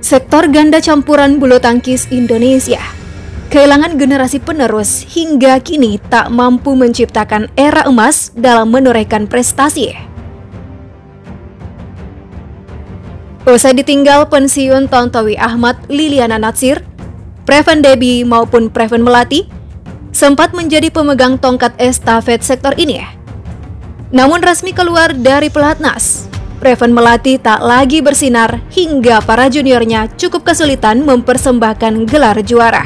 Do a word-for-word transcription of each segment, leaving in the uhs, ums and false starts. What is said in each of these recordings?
Sektor ganda campuran bulu tangkis Indonesia kehilangan generasi penerus hingga kini tak mampu menciptakan era emas dalam menorehkan prestasi. Usai ditinggal pensiun Tontowi Ahmad, Liliana Natsir, Preven Debbie maupun Preven Melati sempat menjadi pemegang tongkat estafet sektor ini. Namun resmi keluar dari pelatnas, Preven Melati tak lagi bersinar hingga para juniornya cukup kesulitan mempersembahkan gelar juara.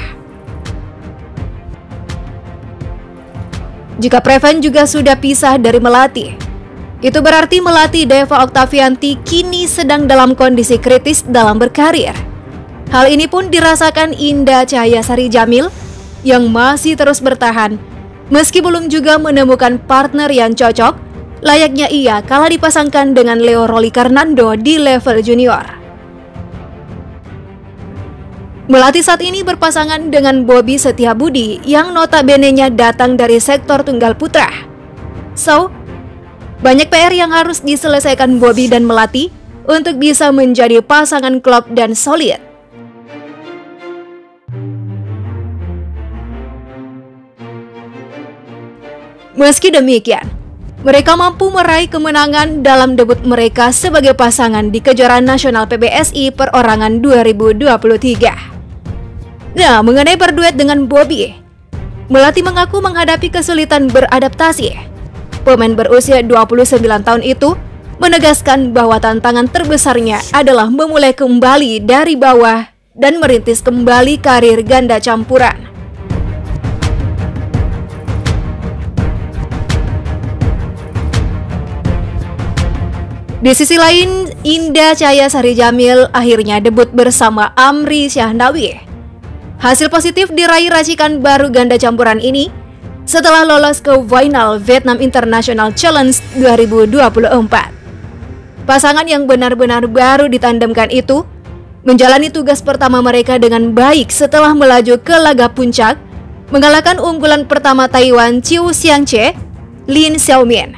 Jika Preven juga sudah pisah dari Melati, itu berarti Melati Deva Oktavianti kini sedang dalam kondisi kritis dalam berkarir. Hal ini pun dirasakan Indah Cahyasari Djamil yang masih terus bertahan meski belum juga menemukan partner yang cocok, layaknya ia kala dipasangkan dengan Leo Rolikarnando di level junior. Melati saat ini berpasangan dengan Bobby Setiabudi yang notabene-nya datang dari sektor tunggal putra. So, banyak P R yang harus diselesaikan Bobby dan Melati untuk bisa menjadi pasangan klop dan solid. Meski demikian, mereka mampu meraih kemenangan dalam debut mereka sebagai pasangan di kejuaraan nasional P B S I Perorangan dua ribu dua puluh tiga. Nah, mengenai berduet dengan Bobby, Melati mengaku menghadapi kesulitan beradaptasi. Pemain berusia dua puluh sembilan tahun itu menegaskan bahwa tantangan terbesarnya adalah memulai kembali dari bawah dan merintis kembali karir ganda campuran. Di sisi lain, Indah Cahyasari Djamil akhirnya debut bersama Amri Syahnawi. Hasil positif diraih racikan baru ganda campuran ini setelah lolos ke final Vietnam International Challenge dua ribu dua puluh empat. Pasangan yang benar-benar baru ditandemkan itu menjalani tugas pertama mereka dengan baik setelah melaju ke laga puncak, mengalahkan unggulan pertama Taiwan Chiu Xiangche, Lin Xiaomin.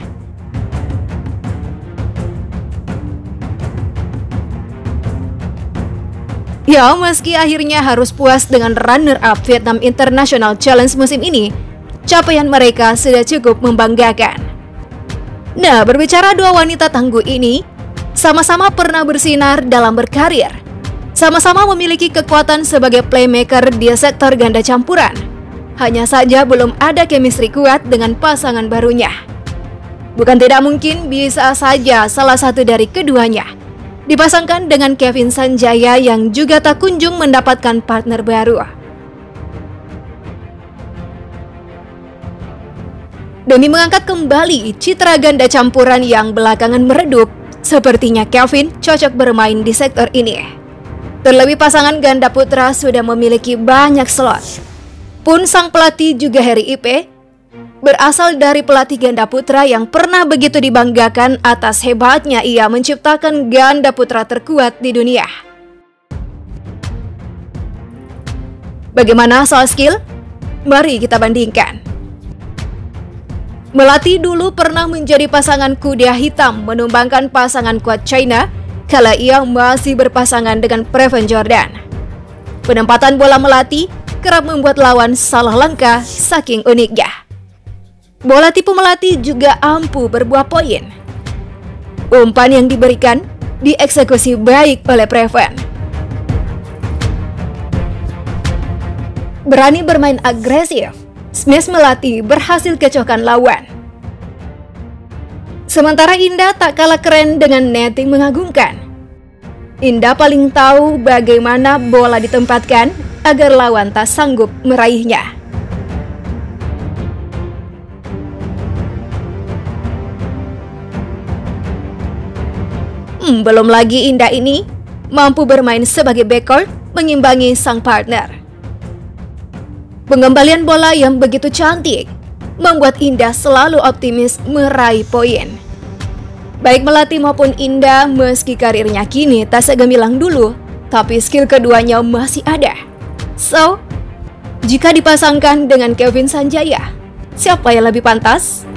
Ya, meski akhirnya harus puas dengan runner-up Vietnam International Challenge musim ini, capaian mereka sudah cukup membanggakan. Nah, berbicara dua wanita tangguh ini, sama-sama pernah bersinar dalam berkarir. Sama-sama memiliki kekuatan sebagai playmaker di sektor ganda campuran. Hanya saja belum ada chemistry kuat dengan pasangan barunya. Bukan tidak mungkin bisa saja salah satu dari keduanya dipasangkan dengan Kevin Sanjaya yang juga tak kunjung mendapatkan partner baru. Demi mengangkat kembali citra ganda campuran yang belakangan meredup, sepertinya Kevin cocok bermain di sektor ini. Terlebih pasangan ganda putra sudah memiliki banyak slot. Pun sang pelatih juga Harry Ipe berasal dari pelatih ganda putra yang pernah begitu dibanggakan atas hebatnya ia menciptakan ganda putra terkuat di dunia. Bagaimana soal skill? Mari kita bandingkan. Melati dulu pernah menjadi pasangan kuda hitam menumbangkan pasangan kuat China kala ia masih berpasangan dengan Preven Jordan. Penempatan bola Melati kerap membuat lawan salah langkah saking uniknya. Bola tipu Melati juga ampuh berbuah poin. Umpan yang diberikan dieksekusi baik oleh Preven. Berani bermain agresif, smash Melati berhasil kecohkan lawan. Sementara Indah tak kalah keren dengan netting mengagumkan. Indah paling tahu bagaimana bola ditempatkan agar lawan tak sanggup meraihnya. Hmm, belum lagi Indah ini mampu bermain sebagai backcourt mengimbangi sang partner. Pengembalian bola yang begitu cantik membuat Indah selalu optimis meraih poin. Baik Melati maupun Indah meski karirnya kini tak segemilang dulu, tapi skill keduanya masih ada. So, jika dipasangkan dengan Kevin Sanjaya, siapa yang lebih pantas?